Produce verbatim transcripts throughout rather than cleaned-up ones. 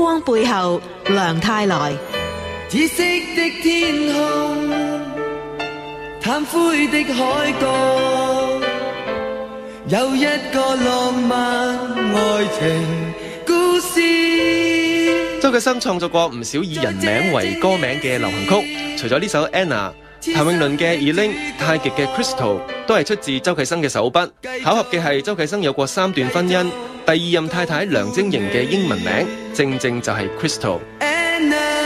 光背後，梁泰來。 紫色的天空，淡灰的海角，有一個浪漫愛情故事。 周啟生創作過唔少以人名為歌名嘅流行曲，除咗呢首 Anna， 譚詠麟嘅 Elaine， 太極嘅 Crystal 都係出自周啟生嘅手筆。巧合嘅係周啟生有過三段婚姻，第二任太太梁晶瑩嘅英文名正正就係 Crystal。 Anna，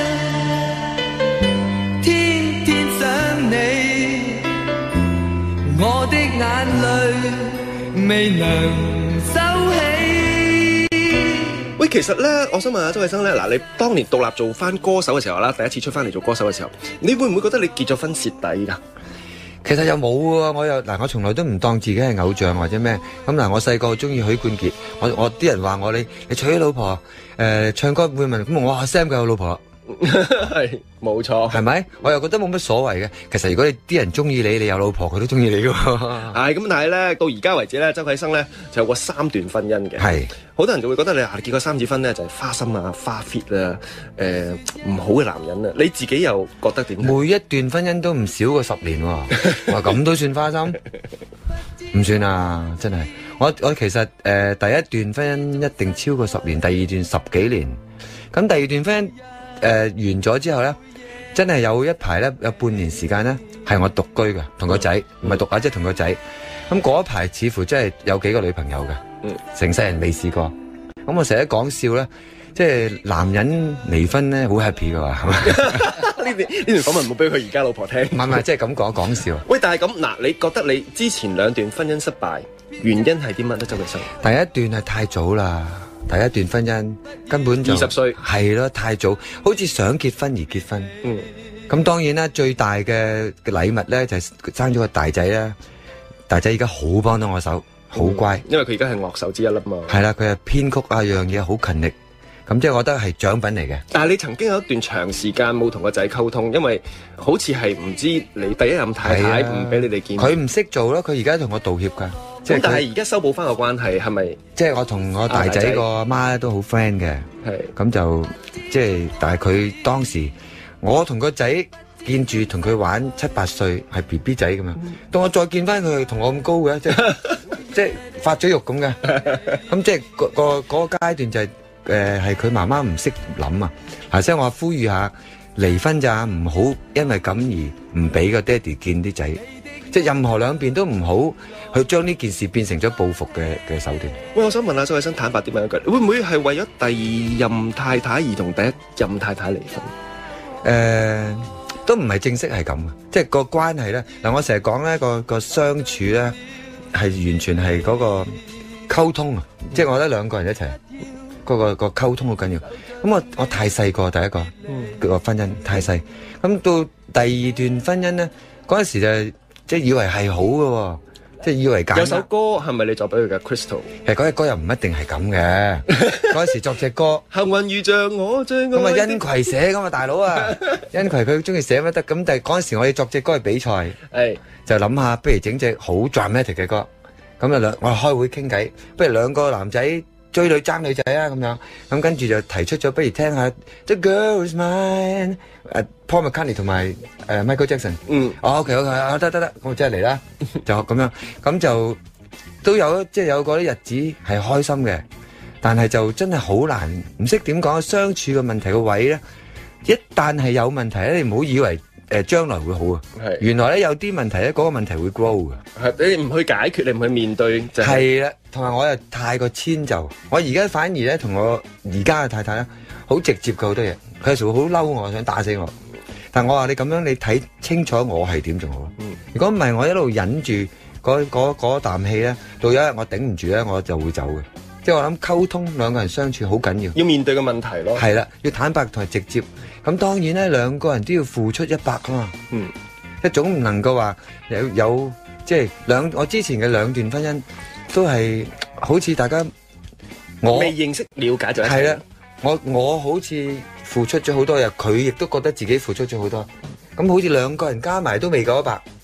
天天想你，我的眼淚未能收起。 喂，其實咧，我想問下周啟生咧，嗱，你當年獨立做翻歌手嘅時候啦，第一次出翻嚟做歌手嘅時候，你會唔會覺得你結咗婚蝕底噶？ 其實又冇喎，我又嗱，我從來都唔當自己係偶像或者咩咁嗱。我細個中意許冠傑，我我啲人話我你你娶咗老婆，誒、呃、唱歌會問咁我話 Sam 佢有老婆， 係冇錯， 係咪？我又覺得冇乜所謂嘅。其實如果你啲人中意你，你有老婆佢都中意你噶。 係咁，但係咧到而家為止咧，周啟生咧就有過三段婚姻嘅。係好多人就會覺得你啊，你結過三次婚咧就係花心啊、花 fit 啊、誒唔好嘅男人啊。你自己又覺得點？ 每一段婚姻都唔少過十年喎，話咁都算花心？唔算啊，真係。我我其實誒、呃、第一段婚姻一定超過十年，第二段十幾年。咁第二段婚姻誒、呃、完咗之後咧，真係有一排咧，有半年時間咧係我獨居嘅，同個仔唔係獨啊，即係同個仔。咁嗰一排似乎真係有幾個女朋友嘅。嗯，成世人未試過，咁我成日講笑咧，即係男人離婚咧好 happy 噶嘛，係咪？ 呢段呢段訪問唔好俾佢而家老婆聽。唔係唔係，即係咁講講笑。 喂，但係咁嗱，你覺得你之前兩段婚姻失敗，原因係啲乜咧？周啟生， 第一段係太早啦，第一段婚姻根本就二十歲， 係咯，太早，好似想結婚而結婚。嗯，咁當然啦，最大嘅禮物咧就係生咗個大仔啦，大仔而家好幫到我手。好乖， 因為佢而家係樂手之一啦嘛。 係啦，佢係編曲啊，樣嘢好勤力，咁即係我覺得係獎品嚟嘅。 但係你曾經有一段長時間冇同個仔溝通，因為好似係唔知你第一任太太唔俾你哋見。 佢唔識做咯，佢而家同我道歉㗎。 即係但係而家修補翻個關係係咪？ 即係我同我大仔個阿媽都好 friend 嘅。係。咁就即係，但係佢當時我同個仔見住同佢玩七八歲係 B B 仔咁樣，到我再見翻佢同我咁高嘅，即係即係發咗肉咁嘅，咁即係個個嗰個階段就係誒係佢媽媽唔識諗啊，係所以我呼籲下離婚咋，唔好因為咁而唔俾個爹哋見啲仔，即係任何兩邊都唔好去將呢件事變成咗報復嘅嘅手段。 喂，我想問下周啟生，坦白啲問一句，會唔會係為咗第二任太太而同第一任太太離婚？ 誒。都唔係正式係咁嘅，即係個關係咧。嗱，我成日講咧個個相處咧係完全係嗰個溝通啊，即係我覺得兩個人一齊嗰個個溝通好緊要。咁我我太細個第一個個婚姻太細，咁到第二段婚姻咧嗰陣時就即係以為係好嘅。即係以為揀有首歌係咪你作俾佢嘅 Crystal？ 其實嗰隻歌又唔一定係咁嘅。嗰時作隻歌， 幸運遇着我最愛。 咁啊，殷葵寫噶嘛，大佬啊，殷葵佢中意寫乜得。咁但係嗰陣時我哋作隻歌係比賽，係就諗下，不如整隻好 dramatic 嘅歌。咁啊兩我哋開會傾偈，不如兩個男仔追女爭女仔啊咁樣。咁跟住就提出咗，不如聽下 The Girl Is Mine，誒 Paul McCartney 同埋誒 Michael Jackson。嗯，哦 OK OK，啊得得得，我真係嚟啦，就咁樣，咁就都有即係有嗰啲日子係開心嘅，但係就真係好難，唔識點講相處嘅問題個位咧，一旦係有問題咧，你唔好以為誒將來會好啊，係原來咧有啲問題咧，嗰個問題會 grow 嘅，係你唔去解決，你唔去面對就係啦，同埋我又太過遷就，我而家反而咧同我而家嘅太太咧好直接嘅好多嘢，佢有時會好嬲我，想打死我。但我話你咁樣，你睇清楚我係點仲好咯。如果唔係，我一路忍住嗰嗰嗰啖氣咧，到有一日我頂唔住咧，我就會走嘅。即係我諗溝通兩個人相處好緊要， 要面對嘅問題咯。係啦， 要坦白同埋直接。咁當然咧，兩個人都要付出一百噶嘛。嗯，一種唔能夠話有有即係兩我之前嘅兩段婚姻都係好似大家我未認識了解就一齊。 係啦，我我好似付出咗好多嘢，佢亦都覺得自己付出咗好多，咁好似兩個人加埋都未夠一百，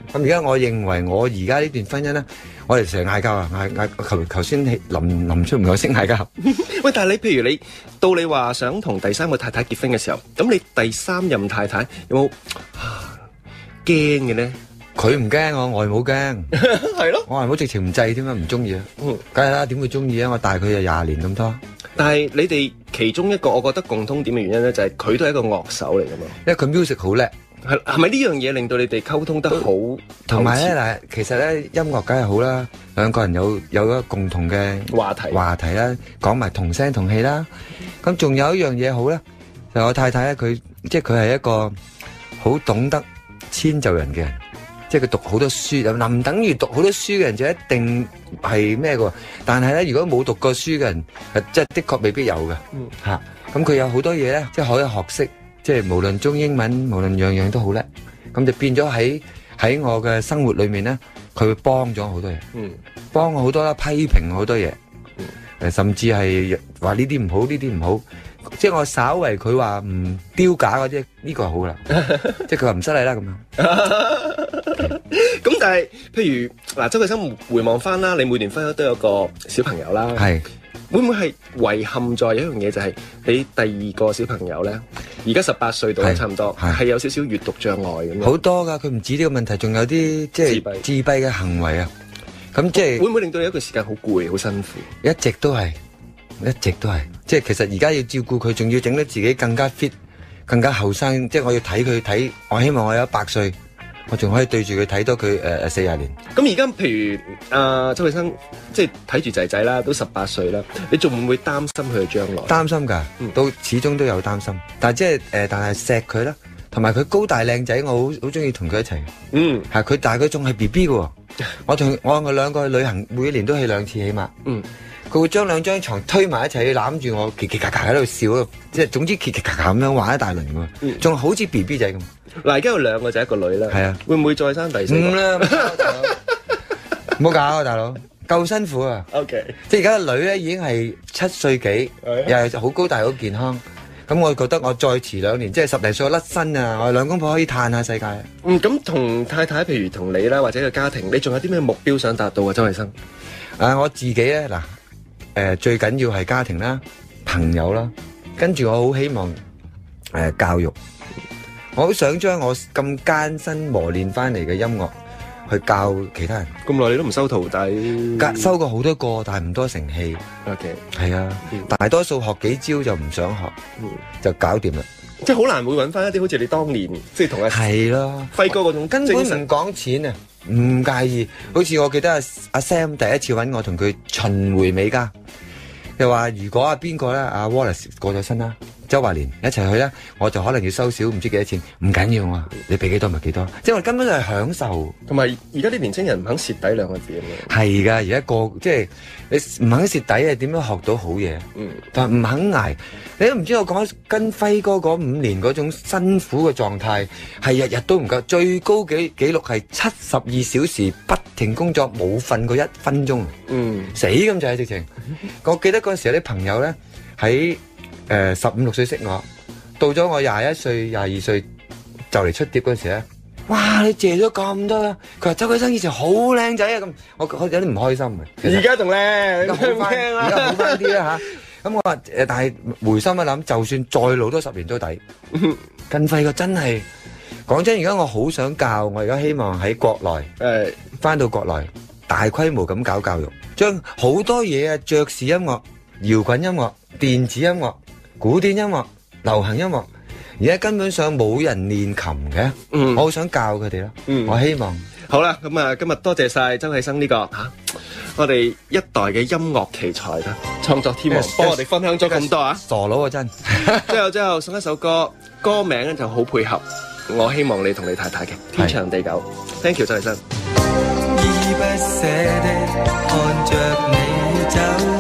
咁而家我認為我而家呢段婚姻咧，我哋成日嗌交啊，嗌嗌頭頭先臨臨出門口先嗌交。 喂，但係你譬如你到你話想同第三個太太結婚嘅時候，咁你第三任太太有冇驚嘅咧？ 佢唔驚，我外母驚。 係咯， 我外母直情唔制添啊，唔中意啊。嗯，梗係啦，點會中意啊？我大佢就廿年咁多。 但係你哋其中一個我覺得共通點嘅原因咧，就係佢都係一個樂手嚟噶嘛。 因為佢 music 好叻。 係係咪呢樣嘢令到你哋溝通得好？ 同埋咧嗱，其實咧音樂梗係好啦，兩個人有有一個共同嘅話題話題啦，講埋同聲同氣啦。咁仲有一樣嘢好咧，就我太太咧，佢即係佢係一個好懂得遷就人嘅人。即係佢讀好多書，又唔等於讀好多書嘅人就一定係咩嘅。但係咧，如果冇讀過書嘅人，即係的確未必有嘅。嗯，嚇，咁佢有好多嘢咧，即係可以學識，即係無論中英文，無論樣樣都好叻。咁就變咗喺喺我嘅生活裏面咧，佢會幫咗好多嘢。嗯，幫我好多啦，批評好多嘢。嗯，誒，甚至係話呢啲唔好，呢啲唔好。即係我稍為佢話唔丟架嗰啲，呢個係好啦。即係佢話唔失禮啦咁樣。 咁但係，譬如嗱，周啟生回望翻啦，你每年婚姻都有個小朋友啦， 係會唔會係遺憾在有一樣嘢，就係你第二個小朋友咧，而家十八歲到差唔多，係有少少閱讀障礙咁樣。 好多噶，佢唔止呢個問題，仲有啲即係自閉自閉嘅行為啊。咁即係會唔會令到你一個時間好攰、好辛苦？ 一直都係，一直都係。即係其實而家要照顧佢，仲要整得自己更加 fit、更加後生。即係我要睇佢睇，我希望我有一百歲。我仲可以對住佢睇多佢誒誒四十年。 咁而家譬如阿周啟生，即係睇住仔仔啦，都十八歲啦，你仲唔會擔心佢嘅將來？ 擔心㗎，嗯、都始終都有擔心。但係即係誒，但係錫佢啦，同埋佢高大靚仔，我好好中意同佢一齊。嗯，係佢，但係佢仲係 B B 嘅喎。我同我我兩個去旅行，每一年都去兩次起碼。嗯，佢會將兩張床推埋一齊，攬住我，奇奇咔咔喺度笑，即係總之奇奇咔咔咁樣玩一大輪喎。仲、嗯、好似 B B 仔咁。 嗱，而家有兩個仔一個女啦，係啊，會唔會再生第四個？唔啦， 唔好搞啊，大佬，夠辛苦啊。OK， 即係而家個女咧已經係七歲幾，又係好高大好健康。咁我覺得我再遲兩年，即係十零歲我甩身啊，我兩公婆可以嘆下世界。 嗯，咁同太太，譬如同你啦，或者個家庭，你仲有啲咩目標想達到啊？周啟生， 啊，我自己咧嗱，誒、呃，最緊要係家庭啦、朋友啦，跟住我好希望誒、呃、教育。我好想將我咁艱辛磨練翻嚟嘅音樂去教其他人。 咁耐你都唔收徒弟？ 收過好多個，但係唔多成器。 OK， 係啊，嗯、大多數學幾招就唔想學，嗯、就搞掂啦。 即係好難會揾翻一啲好似你當年即係同阿係咯輝哥嗰種根本唔講錢啊，唔介意。好似我記得阿阿 Sam 第一次揾我同佢巡迴美加，又話如果阿邊個咧阿 Wallace 過咗身啦。周華年一齊去咧，我就可能要收少唔知幾多錢，唔緊要啊！你俾幾多咪幾多，即係我根本就係享受。 同埋而家啲年青人唔肯蝕底兩個字咁樣。 係㗎，而家個即係你唔肯蝕底係點樣學到好嘢？嗯，但係唔肯捱，你都唔知我講跟輝哥嗰五年嗰種辛苦嘅狀態，係日日都唔夠，最高紀紀錄係七十二小時不停工作，冇瞓過一分鐘。嗯，死咁就係直情。我記得嗰陣時有啲朋友咧喺。誒，十五六歲識我，到咗我廿一歲、廿二歲就嚟出碟嗰時咧，哇！你借咗咁多啦，佢話周啟生以前好靚仔啊，咁我我有啲唔開心嘅。 而家仲靚， 而家好翻，而家好翻啲啦吓。咁我話誒，但係回心一諗，就算再老多十年都抵。更廢個真係，講真，而家我好想教，我而家希望喺國內誒，翻到國內大規模咁搞教育，將好多嘢啊，爵士音樂、搖滾音樂、電子音樂。古典音樂、流行音樂，而家根本上冇人練琴嘅，嗯、我好想教佢哋咯。嗯、我希望好啦，咁啊，今日多謝晒周啟生呢、這個吓、啊，我哋一代嘅音樂奇才啦，創作天王，幫我哋分享咗咁多啊！ 傻佬啊真！ 最後最後送一首歌，歌名咧就好配合，我希望你同你太太嘅天長地久。是 Thank you， 周啟生。依依不捨的看着你走。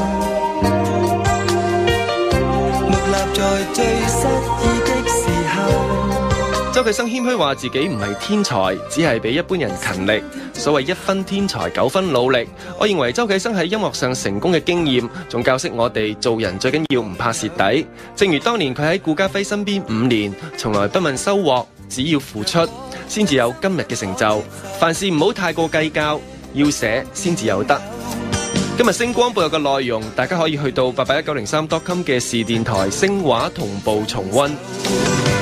在最失意的時候，周啟生謙虛話自己唔係天才，只係比一般人勤力。所謂一分天才九分努力，我認為周啟生喺音樂上成功嘅經驗，仲教識我哋做人最緊要唔怕蝕底。正如當年佢喺顧嘉輝身邊五年，從來不問收穫， 只要付出，先至有今日嘅成就。凡事唔好太過計較，要寫先至有得。今日星光報有嘅內容，大家可以去到八八一九零三 dot com 嘅視電台聲畫同步重溫。